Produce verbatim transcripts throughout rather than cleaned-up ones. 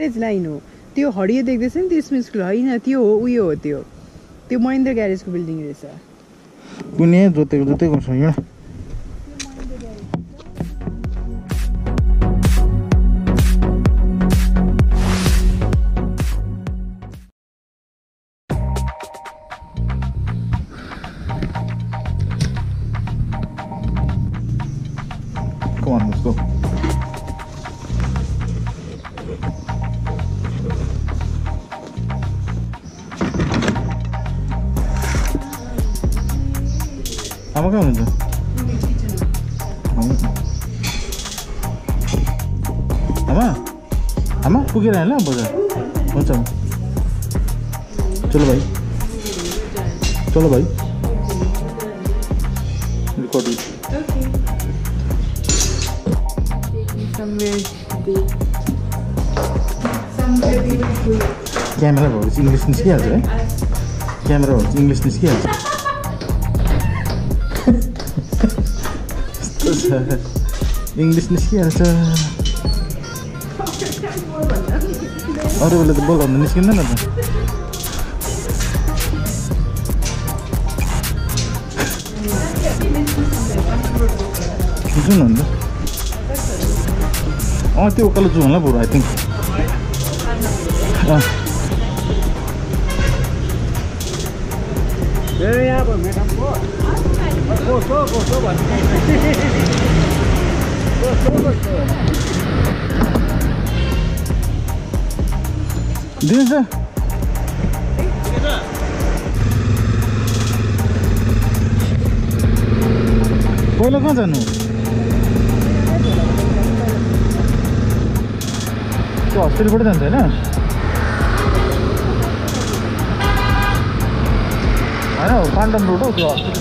Garage line हो त्यो हरियो देख्दैछ नि त्यो स्मिथ स्कुल होइन त्यो हो उयो हो त्यो त्यो महेन्द्र ग्यारेजको बिल्डिङ रहेछ कुनै जोतेको जोतेको छ यहाँ Come on, let's go. Apa kamu tu? Ama? Ama? Pukiran lah apa? Macam? Chalo bhai. Chalo bhai. Record it. Okay. Somewhere big. Somewhere beautiful. Camera भएपछि इङ्ग्लिस निस्किहाल्छ है क्यामेरा भएपछि इङ्ग्लिस निस्किहाल्छ यस्तो छ इङ्ग्लिस निस्किहाल्छ अरू बेला त बोलाउनु निस्किँदैन त जुन हो नि त अँ त्यो उकालो जाउँ होला बरु आई थिङ्क दिन्छ पहिला कहाँ जानु त्यो हस्पिटलबाट जान्छ होइन होइन पाण्डन रोड हो त्यो हस्पिटल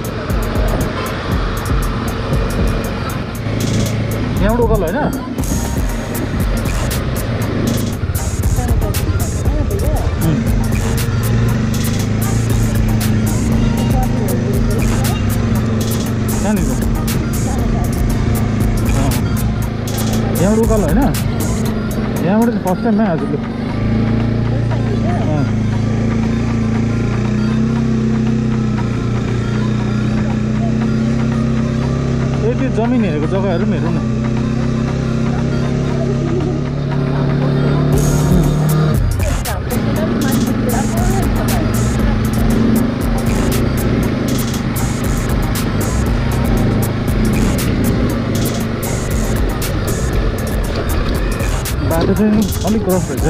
यहाँबाट उकालो होइन कहाँनिर यहाँबाट उकालो होइन यहाँबाट चाहिँ फर्स्ट टाइम हजुरले यति जमिन हेरेको जग्गाहरू पनि हेरौँ न बाटो चाहिँ अलिक क्रस रहेछ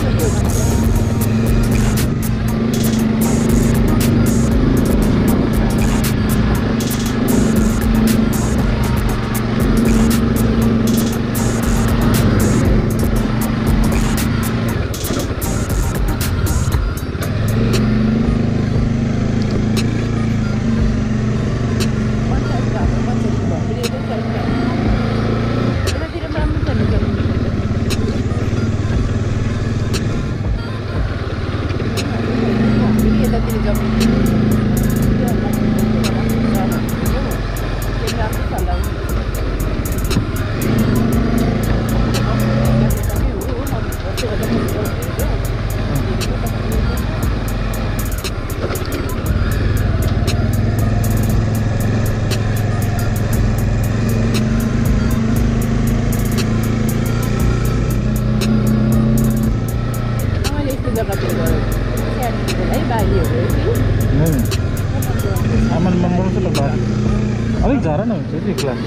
अलिक झरा न हुन्छ त्यो क्लास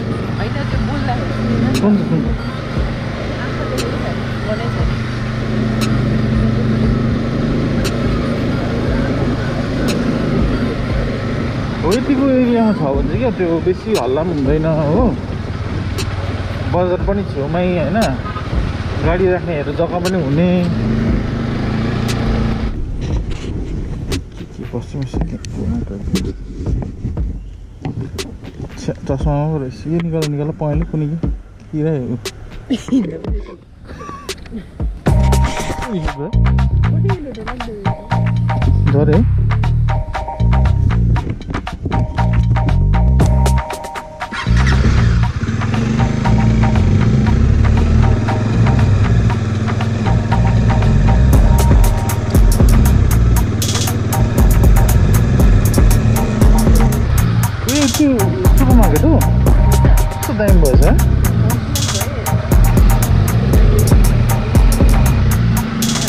कुन कुन हो यतिको एरियामा छ भने चाहिँ क्या त्यो बेसी हल्ला पनि हुँदैन हो बजार पनि छेउमै होइन गाडी राख्नेहरू जग्गा पनि हुने पश्चिम चस्मा रहेछ यो निकाल निकाल पहेँलो कुनै किरा झरे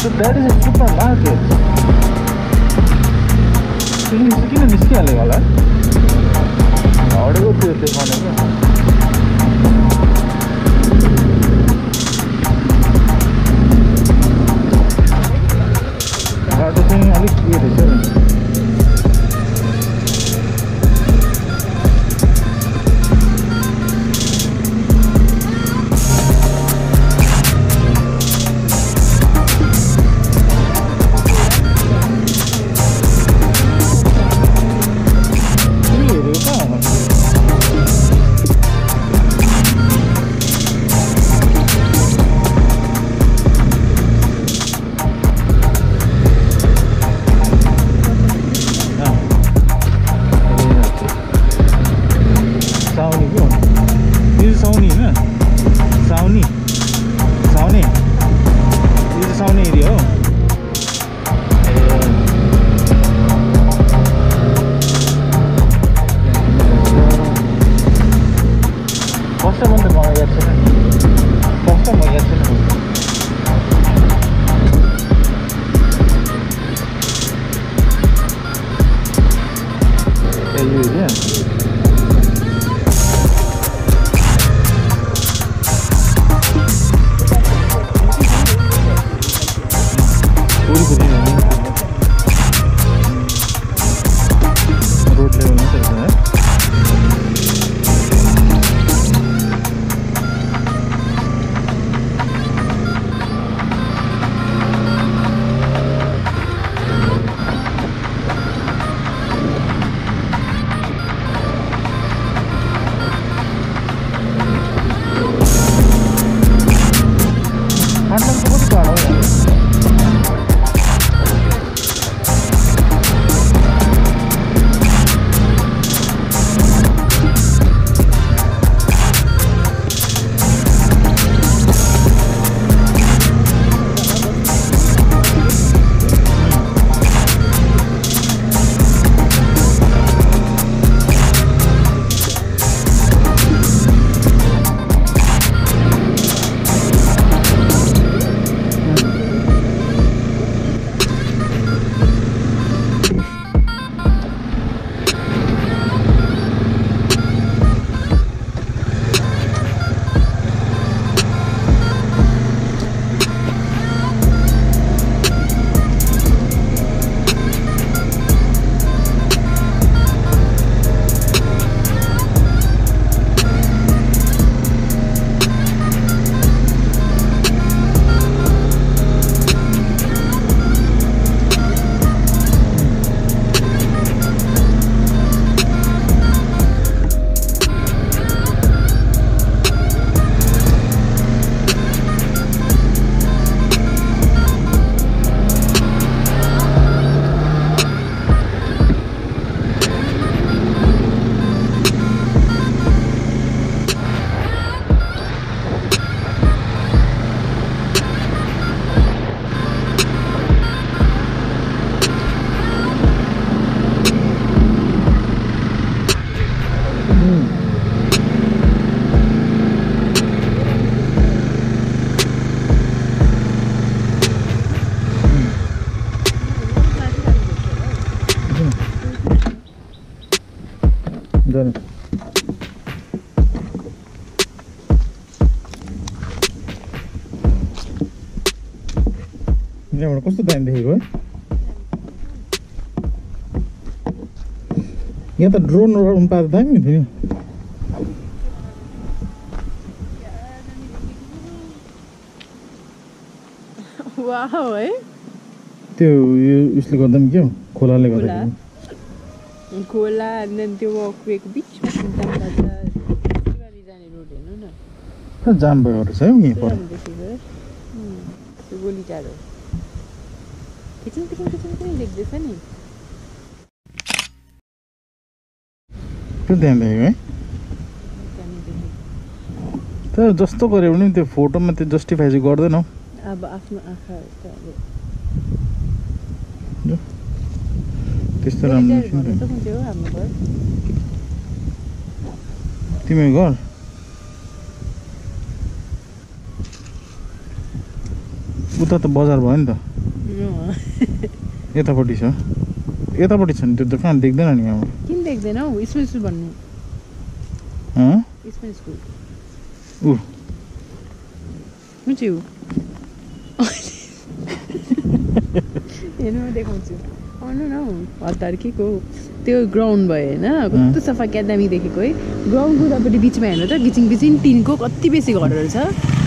So that is a supermarket. Ini किन निस्किहाल्यो होला हडेको त्यो देखाउने क्या बाटो चाहिँ अलिक उयो रहेछ नि जाने यहाँबाट कस्तो दामी देखेको है यहाँ त ड्रोन उडाउनु पाए दामी हुन्थ्यो नि वाउ है त्यो यसले गर्दा पनि के हो खोलाले गर्दा खोला अनि त्यो वकवेको बिचमा सिन्ताम गर्छ सिवारी जाने रोड हेर्नु न जाम भयो रहेछ है यहीँ पर त्यो गोली टाढो किचन किचन किचन पनि देख्दैछ नि त्यो ध्यान देखेको है तर जस्तो गऱ्यो भने त्यो फोटोमा त्यो जस्टिफाई चाहिँ गर्दैनौ अब आफ्नो आँखा त्यस्तो राम्रो छैन तिम्रो घर उता त बजार भयो नि त यतापट्टि छ यतापट्टि छ नि त्यो दोकान देख्दैन नि अब किन देख्दैन हौ स्पेन स्कुल भन्नु ह स्पेन स्कुल उ कुन चाहिँ हो हेर्नु म देखाउँछु आउनु न हतार के को त्यो ग्राउन्ड भयो होइन कस्तो सफा क्यादामी देखेको है ग्राउन्डको उतापट्टि बिचमा हेर्नु त गिचिङ गिचिङ टिनको कति बेसी घरहरू छ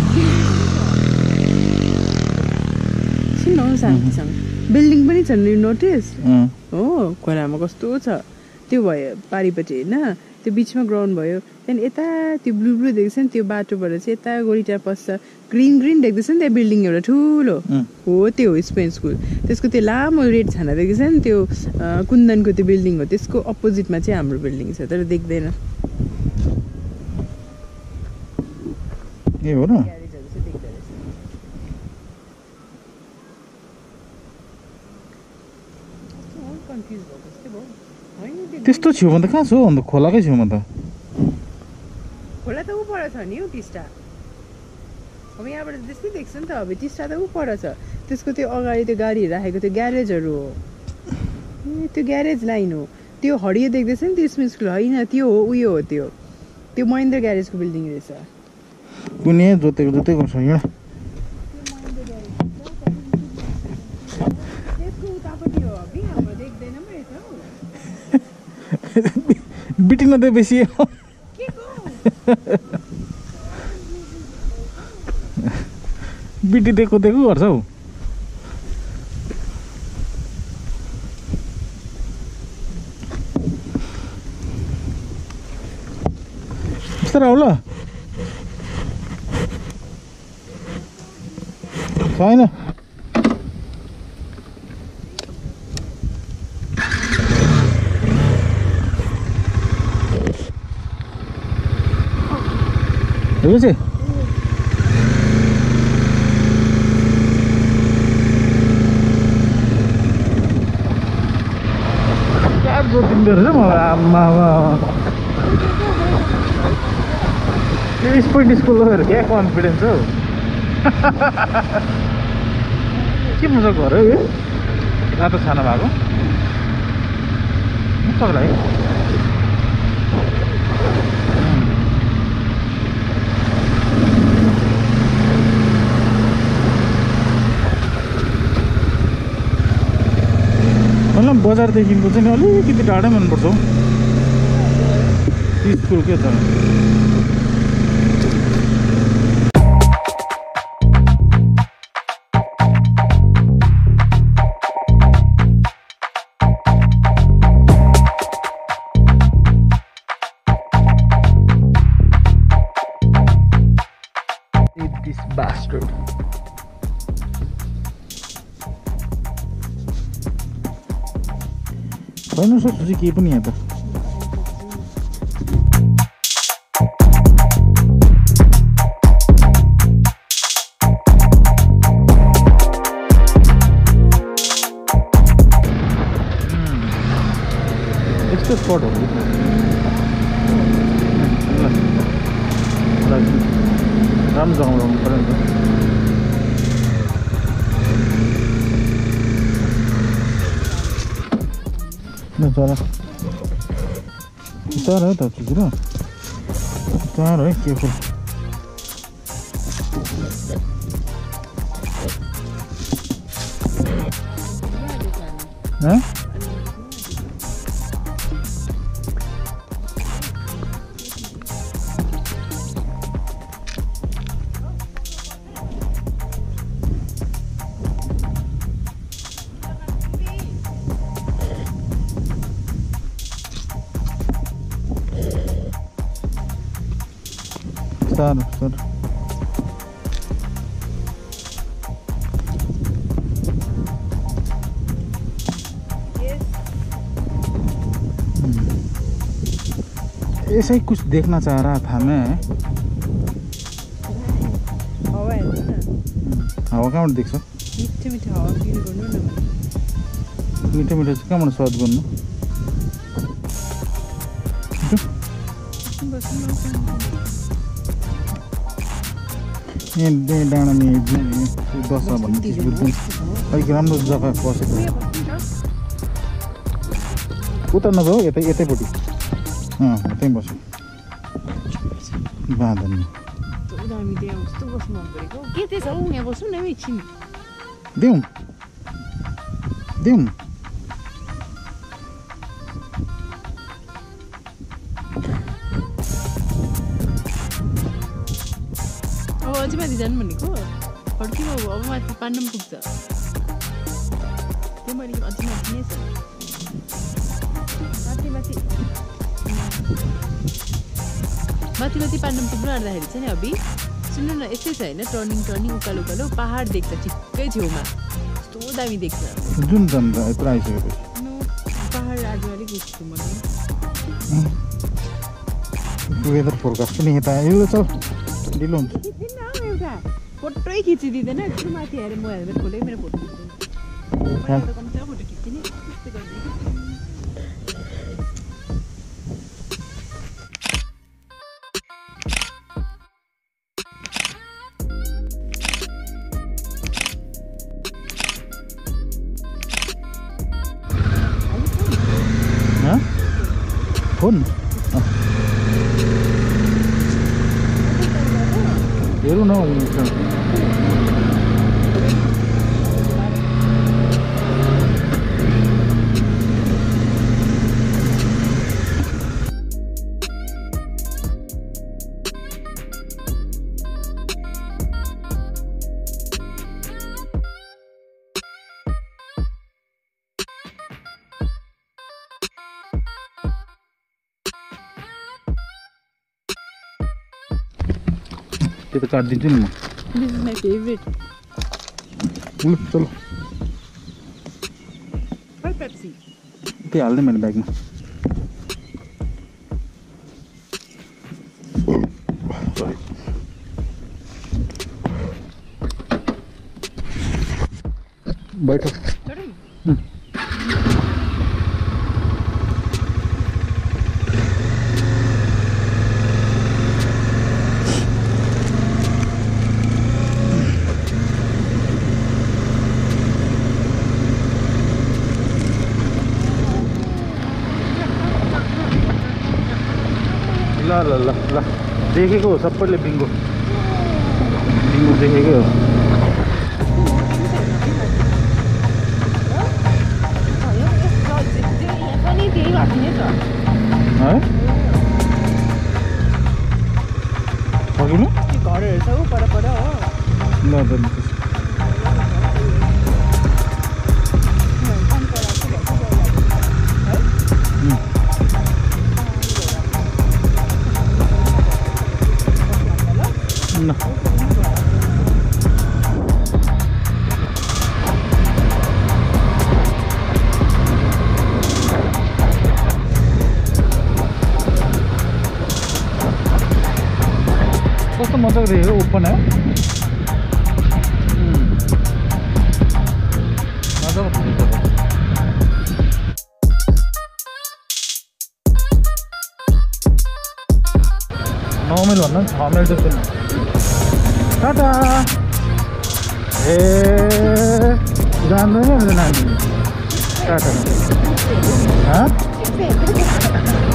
सुन शान्तिसँग बिल्डिङ पनि छ नि नोटिस हो खोलामा कस्तो छ त्यो भयो पारिपट्टि होइन त्यो बिचमा ग्राउन्ड भयो त्यहाँदेखि यता त्यो ब्लु ब्लु देख्छ नि त्यो बाटोबाट चाहिँ यता गोरीटा पस्छ ग्रिन ग्रिन देख्दैछ नि त्यहाँ बिल्डिङ एउटा ठुलो हो त्यो हो स्पेन स्कुल त्यसको त्यो लामो रेड छाना देख्दैछ नि त्यो कुन्दनको त्यो बिल्डिङ हो त्यसको अपोजिटमा चाहिँ हाम्रो बिल्डिङ छ तर देख्दैन ए हो र त्यस्तो छेउमा त कहाँ छ अन्त खोलाकै छेउमा त खोला त ऊ पर छ नि हौ टिस्टा अब यहाँबाट त्यस्तै देख्छ नि त अब टिस्टा त ऊ पर छ त्यसको त्यो अगाडि त्यो गाडीहरू राखेको त्यो ग्यारेजहरू हो ए त्यो ग्यारेज लाइन हो त्यो हरियो देख्दैछ नि त्यो स्पेन स्कुल होइन त्यो हो उयो हो त्यो त्यो महेन्द्र ग्यारेजको बिल्डिङ रहेछ कुनै जोतेको जोतेको छ यहाँ बिटिन त बेसी बिटी दिएको दिएको गर्छ हौ बिस्तारै आऊ ल छैन हेर्नु चाहिँ क्या जोतिँदो रहेछ मलाई आमा त्यो स्पोर्ट स्कुलहरू क्या कन्फिडेन्स हौ के मजा घर हौ यो रातो छाना भएको सक्ला है मतलब बजारदेखिको चाहिँ अलिकति टाढै मनपर्छ हौ स्कुल के त This bastard. छैन सक्छु चाहिँ केही पनि यहाँ त यस्तो स्पट हो राम्रो जग्गामा लाउनु पऱ्यो नि त चरा चरा हो त कुकुर चरा है के फुल Sir, sir. ऐसा ही कुछ देखना चाह रहा था मैं हवा है ना हवा कहाँ देख सो मीठे मीठे हवा फील गर्नु न मीठे मीठे चाहिँ कहाँबाट स्वाद गर्नु ए डाँडामा दस भन्ने अलिक राम्रो जग्गा बसेको उता नजाऊ यतै यतैपट्टि अँ यतै बस्यो बाँधन देऊ देऊ अब अझै माथि जानु भनेको फर्किनु अब माथि पाण्डम पुग्छ त्यो मैले अझै माथि नै छ माथि माथि माथि माथि पाण्डम पुग्नु आँट्दाखेरि चाहिँ नि अभि सुन्नु न यस्तै छ होइन टर्निङ टर्निङ उकालो उकालो पहाड देख्छ ठिक्कै छेउमा कस्तो दामी देख्छ जुन जम्दा यत्रो आइसकेपछि पहाड आज अलिक उठ्छु मैले वेदर फोरकास्ट पनि यता आयो चल ढिलो हुन्छ एउटा फोटै खिचिदिँदैन यस्तो माथि हेरेर म हेल्मेट खोलेको मेरो फोटो खिच्दैन कम्ती फोटो खिच्ने त्यस्तै गर्दै फोन हेरौँ न त्यो त काटिदिन्छु नि म दिस इज माई फेभरेट ल चलो पेप्सी त्यो हाल्दै मैले ब्यागमा बैठो ल ल ल ल देखेको हो सबैले बिङ्गो बिङ्गो देखेकै हो है सकिनु घरहरू छ पर पर हो ल ल कस्तो मजाको देखेको ओपन है मजाको नौ माइल भन्दा पनि छ माइल जस्तो टाटा ए जान्दैन नानी टाटा